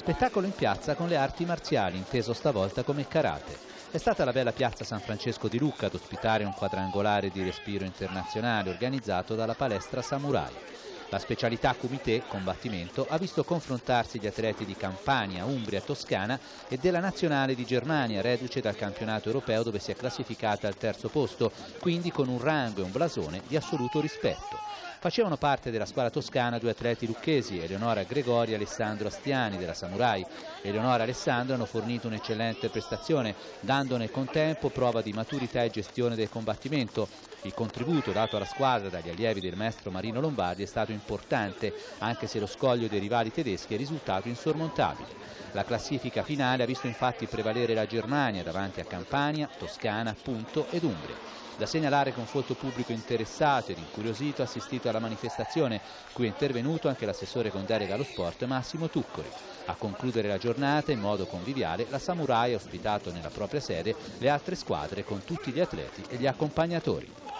Spettacolo in piazza con le arti marziali, inteso stavolta come karate. È stata la bella piazza San Francesco di Lucca ad ospitare un quadrangolare di respiro internazionale organizzato dalla palestra Samurai. La specialità Kumite, combattimento, ha visto confrontarsi gli atleti di Campania, Umbria, Toscana e della nazionale di Germania, reduce dal campionato europeo dove si è classificata al terzo posto, quindi con un rango e un blasone di assoluto rispetto. Facevano parte della squadra toscana due atleti lucchesi, Eleonora Gregori e Alessandro Astiani della Samurai. Eleonora e Alessandro hanno fornito un'eccellente prestazione, dando nel contempo prova di maturità e gestione del combattimento. Il contributo dato alla squadra dagli allievi del maestro Marino Lombardi è stato importante, anche se lo scoglio dei rivali tedeschi è risultato insormontabile. La classifica finale ha visto infatti prevalere la Germania davanti a Campania, Toscana, Punto ed Umbria. Da segnalare che un folto pubblico interessato ed incuriosito ha assistito alla manifestazione, cui è intervenuto anche l'assessore con delega allo sport Massimo Tuccoli. A concludere la giornata in modo conviviale, la Samurai ha ospitato nella propria sede le altre squadre con tutti gli atleti e gli accompagnatori.